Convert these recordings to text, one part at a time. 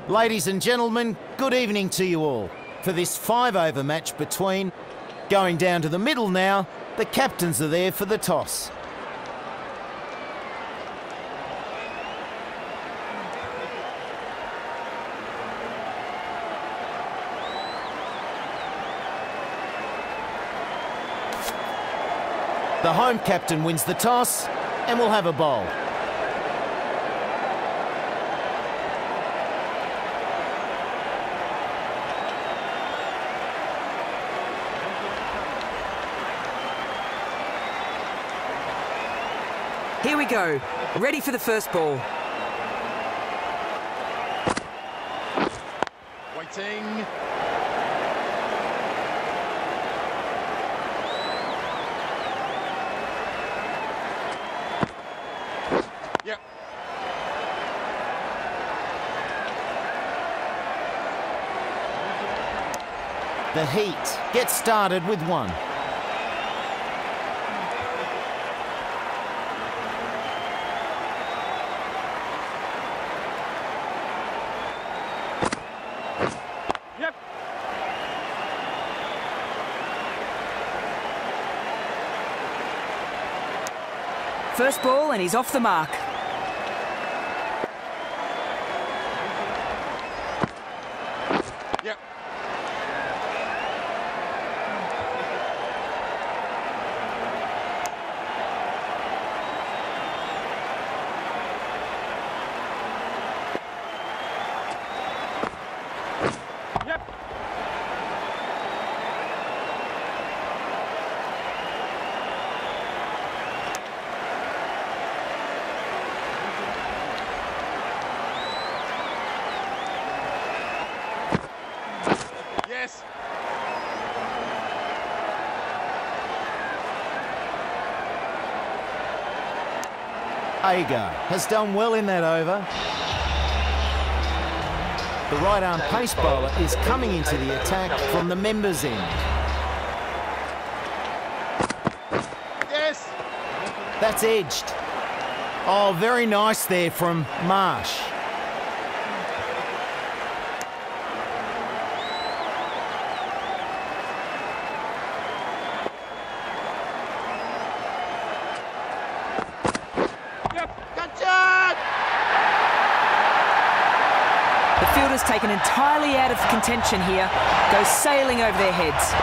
Ladies and gentlemen, good evening to you all. For this 5-over match between, going down to the middle now, the captains are there for the toss. The home captain wins the toss and will have a bowl. Here we go, ready for the first ball. Waiting. Yep. The Heat get started with one. Yep. First ball and he's off the mark. Yep. Yep. Yes. Agar has done well in that over. The right arm pace bowler is coming into the attack from the members' end. Yes. That's edged. Oh, very nice there from Marsh. Yep. Gotcha. The fielder's taken entirely out of contention here, goes sailing over their heads.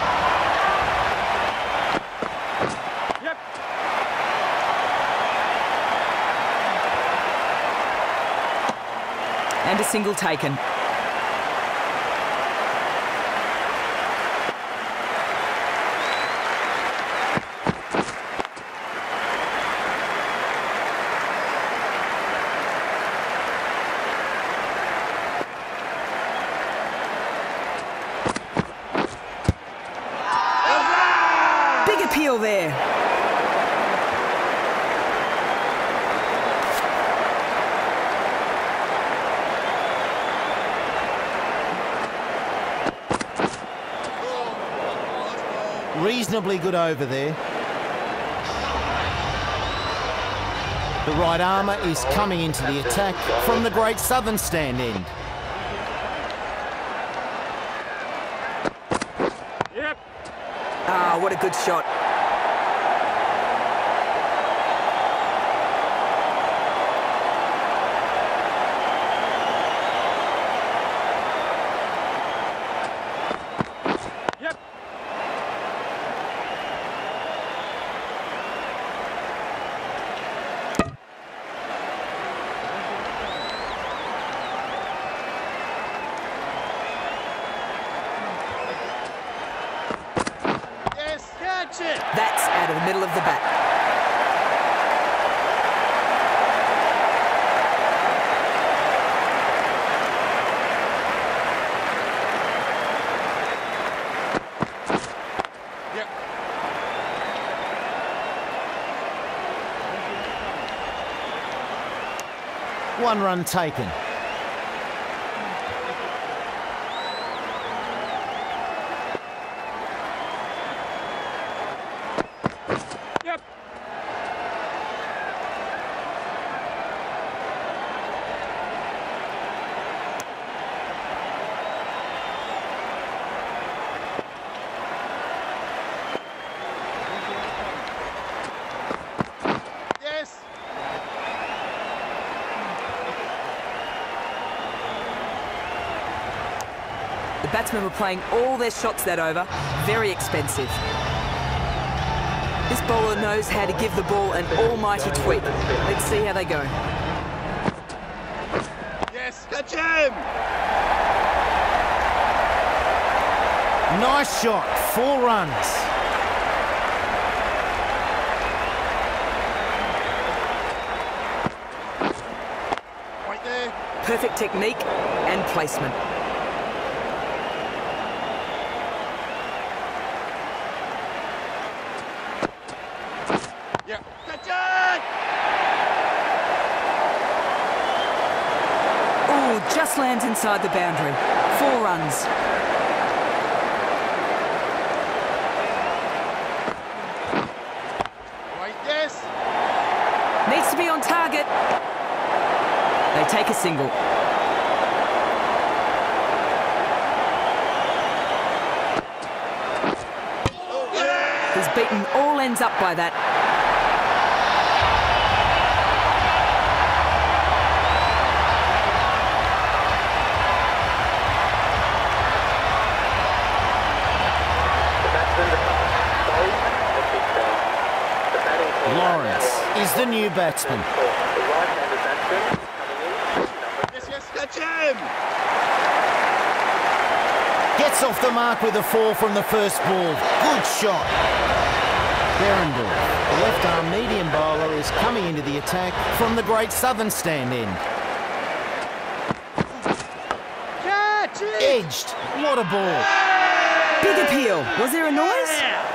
Yep. And a single taken. Big appeal there. Reasonably good over there. The right armour is coming into the attack from the Great Southern Stand end. Yep. Ah, what a good shot. Yep. Yes. Catch it. That's out of the middle of the bat. Yep. One run taken. Yep. The batsmen were playing all their shots that over. Very expensive. This bowler knows how to give the ball an almighty tweak. Let's see how they go. Yes, catch him! Nice shot, 4 runs. Right there. Perfect technique and placement. Yep, catch it! Oh, just lands inside the boundary. 4 runs. Right, yes. Needs to be on target. They take a single. He's beaten all ends up by that. Lawrence is the new batsman. Yes, yes, catch him! Gets off the mark with a 4 from the first ball. Good shot. Berendorf, the left-arm medium bowler, is coming into the attack from the Great Southern stand end. Catch it! Edged. What a ball. Big appeal. Was there a noise?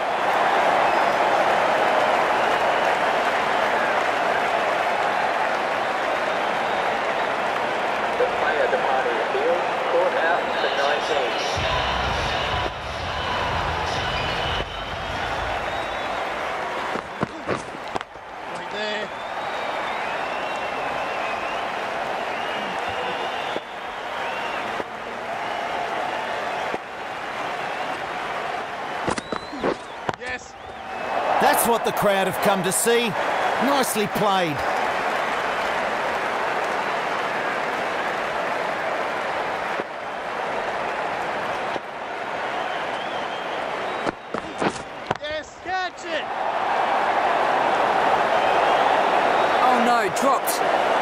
The player departing the field, caught out for 19. Right there. Yes. That's what the crowd have come to see. Nicely played. Yes, catch it! Oh no, dropped.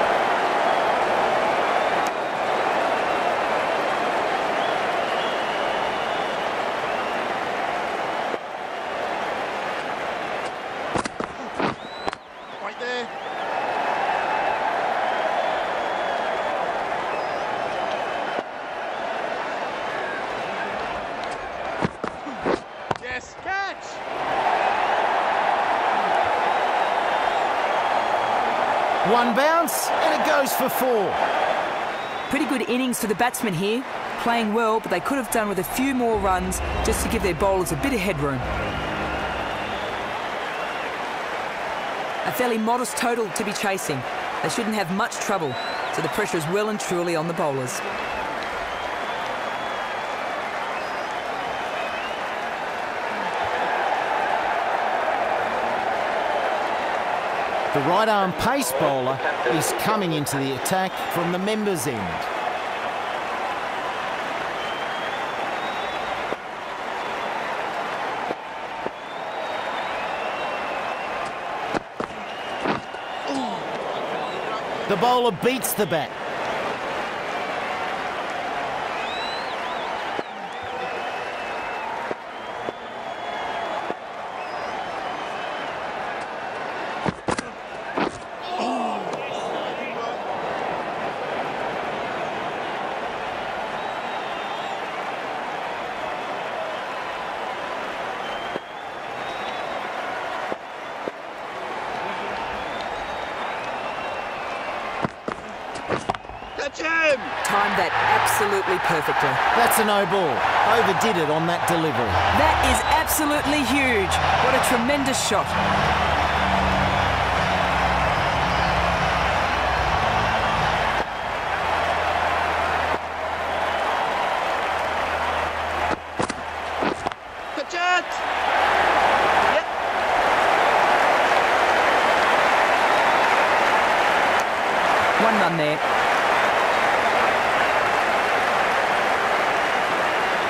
Right there. Yes, catch! One bounce and it goes for 4. Pretty good innings for the batsmen here. Playing well, but they could have done with a few more runs just to give their bowlers a bit of headroom. A fairly modest total to be chasing. They shouldn't have much trouble, so the pressure is well and truly on the bowlers. The right-arm pace bowler is coming into the attack from the members' end. The bowler beats the bat. Catch him! Timed that absolutely perfectly. That's a no ball. Overdid it on that delivery. That is absolutely huge. What a tremendous shot. Catch it! Yep. One run there.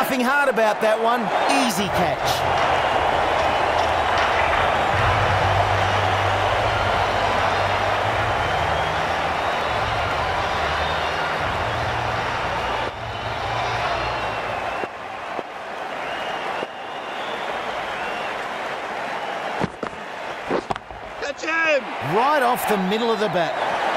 Nothing hard about that one. Easy catch. Catch him! Right off the middle of the bat.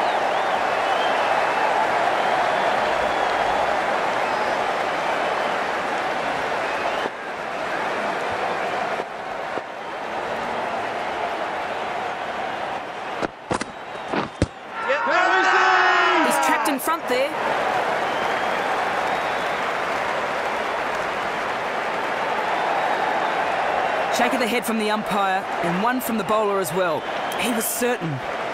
He's trapped in front there. Shake of the head from the umpire and one from the bowler as well. He was certain.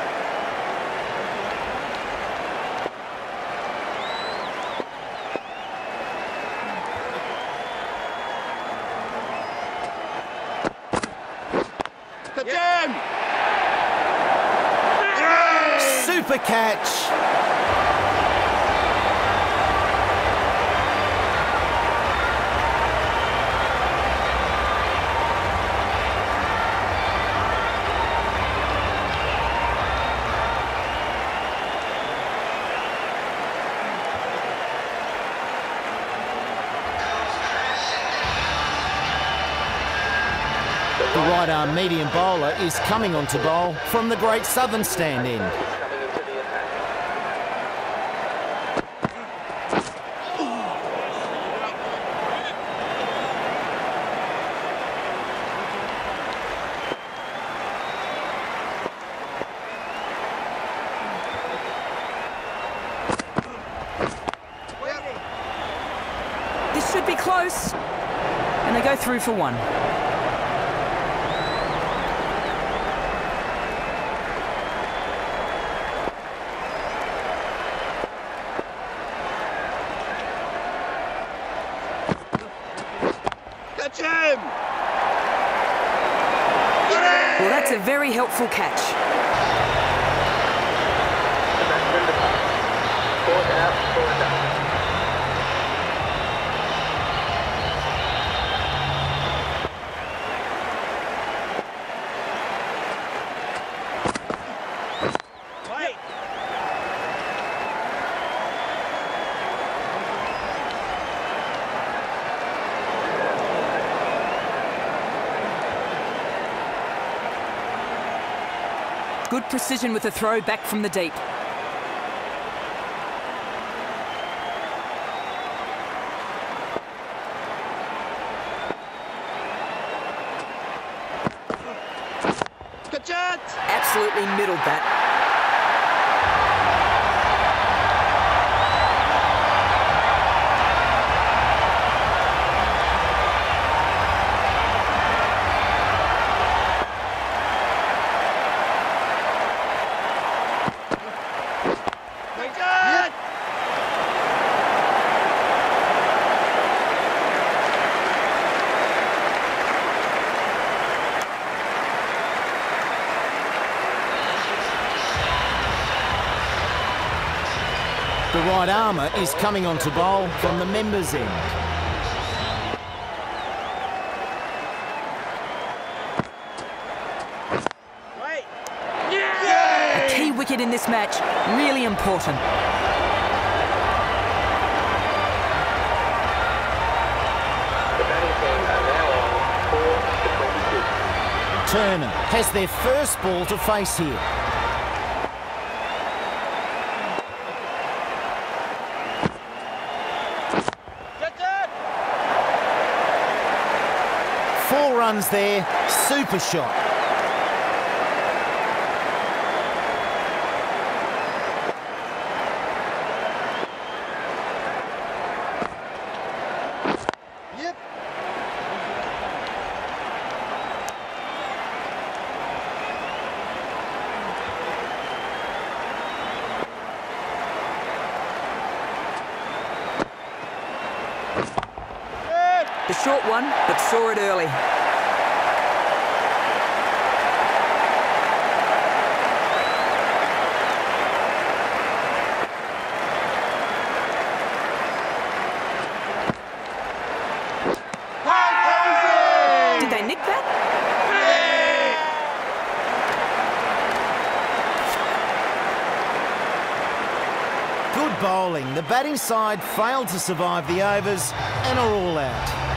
Catch him! Super catch. The right arm medium bowler is coming on to bowl from the Great Southern stand end. Coming into the attack. This should be close. And they go through for one. Catch him! Well, that's a very helpful catch. The batsman departs. Caught out for a duck. Wait! Good precision with a throw back from the deep. Catch it! Absolutely middled that. Catch it! The right armour is coming on to bowl from the members' end. Wait! A key wicket in this match, really important. The batting team are now on 4 to 22. Turner has their first ball to face here. Catch it! 4 runs there, super shot. Yep. The short one, but saw it early. bowling. The batting side failed to survive the overs and are all out.